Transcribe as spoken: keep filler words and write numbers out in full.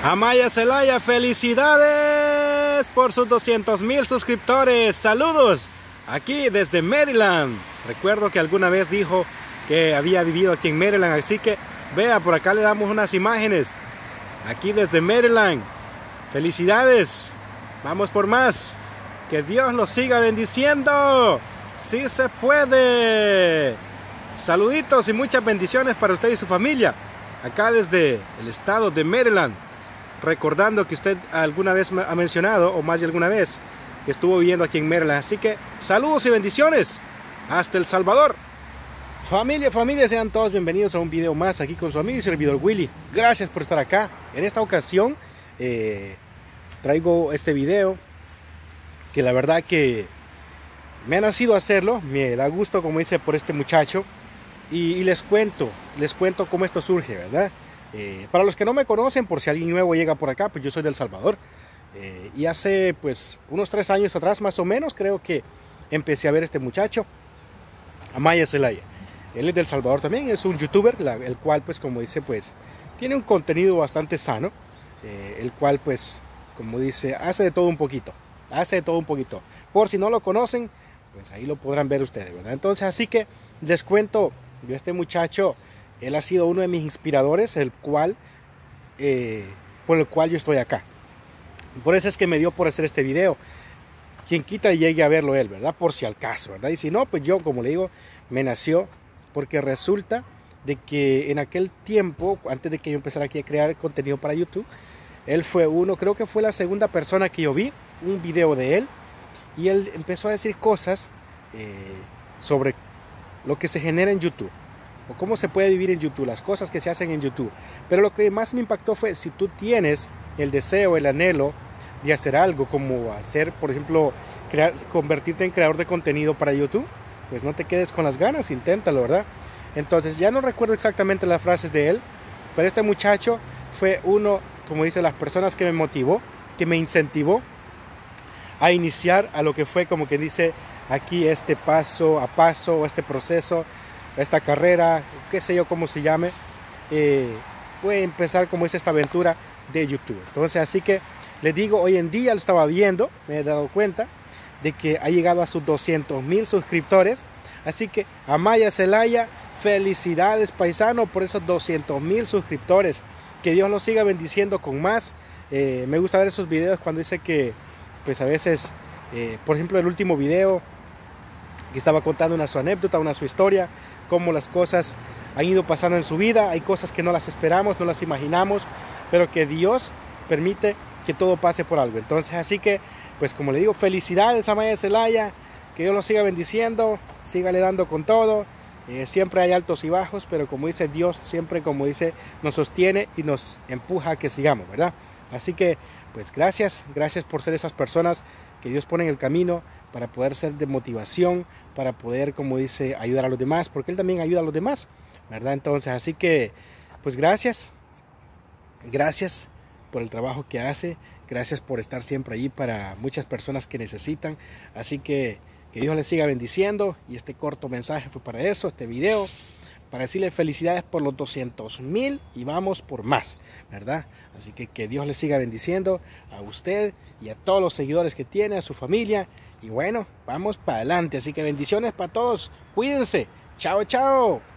Amaya Zelaya, felicidades por sus doscientos mil suscriptores. Saludos aquí desde Maryland. Recuerdo que alguna vez dijo que había vivido aquí en Maryland, así que vea, por acá le damos unas imágenes. Aquí desde Maryland. Felicidades. Vamos por más. Que Dios los siga bendiciendo. Sí se puede. Saluditos y muchas bendiciones para usted y su familia. Acá desde el estado de Maryland. Recordando que usted alguna vez ha mencionado, o más de alguna vez, que estuvo viviendo aquí en Maryland. Así que saludos y bendiciones hasta El Salvador. Familia, familia, sean todos bienvenidos a un video más aquí con su amigo y servidor Willy. Gracias por estar acá. En esta ocasión eh, traigo este video que la verdad que me ha nacido hacerlo. Me da gusto, como dice, por este muchacho. Y, y les cuento, les cuento cómo esto surge, ¿verdad? Eh, para los que no me conocen, por si alguien nuevo llega por acá, pues yo soy de El Salvador. Eh, y hace pues unos tres años atrás, más o menos, creo que empecé a ver a este muchacho, Amaya Zelaya. Él es de El Salvador también, es un youtuber, la, el cual pues como dice, pues tiene un contenido bastante sano. Eh, el cual pues, como dice, hace de todo un poquito. Hace de todo un poquito. Por si no lo conocen, pues ahí lo podrán ver ustedes, ¿verdad? Entonces, así que les cuento, yo este muchacho, él ha sido uno de mis inspiradores, el cual, eh, por el cual yo estoy acá. Por eso es que me dio por hacer este video. Quien quita y llegue a verlo él, ¿verdad? Por si al caso, ¿verdad? Y si no, pues yo, como le digo, me nació porque resulta de que en aquel tiempo, antes de que yo empezara aquí a crear contenido para YouTube, él fue uno, creo que fue la segunda persona que yo vi, un video de él, y él empezó a decir cosas eh, sobre lo que se genera en YouTube, o cómo se puede vivir en YouTube, las cosas que se hacen en YouTube. Pero lo que más me impactó fue, si tú tienes el deseo, el anhelo de hacer algo, como hacer, por ejemplo, crear, convertirte en creador de contenido para YouTube, pues no te quedes con las ganas, inténtalo, ¿verdad? Entonces, ya no recuerdo exactamente las frases de él, pero este muchacho fue uno, como dice, las personas que me motivó, que me incentivó a iniciar a lo que fue, como que dice aquí, este paso a paso, este proceso, esta carrera, qué sé yo cómo se llame, eh, voy a empezar, como dice, esta aventura de YouTube. Entonces, así que les digo, hoy en día lo estaba viendo, me he dado cuenta de que ha llegado a sus doscientos mil suscriptores. Así que Amaya Zelaya, felicidades paisano por esos doscientos mil suscriptores. Que Dios los siga bendiciendo con más. Eh, me gusta ver esos videos cuando dice que, pues a veces, eh, por ejemplo, el último video que estaba contando una su anécdota, una su historia, cómo las cosas han ido pasando en su vida. Hay cosas que no las esperamos, no las imaginamos, pero que Dios permite que todo pase por algo. Entonces, así que, pues como le digo, felicidades a Amaya Zelaya, que Dios los siga bendiciendo, sígale dando con todo. Eh, siempre hay altos y bajos, pero como dice Dios, siempre, como dice, nos sostiene y nos empuja a que sigamos, ¿verdad? Así que, pues gracias, gracias por ser esas personas que Dios pone en el camino para poder ser de motivación, para poder, como dice, ayudar a los demás, porque Él también ayuda a los demás, ¿verdad? Entonces, así que, pues gracias, gracias por el trabajo que hace, gracias por estar siempre allí para muchas personas que necesitan. Así que que Dios les siga bendiciendo, y este corto mensaje fue para eso, este video, para decirle felicidades por los doscientos mil y vamos por más, ¿verdad? Así que que Dios les siga bendiciendo a usted y a todos los seguidores que tiene, a su familia, y bueno, vamos para adelante. Así que bendiciones para todos, cuídense, chao, chao.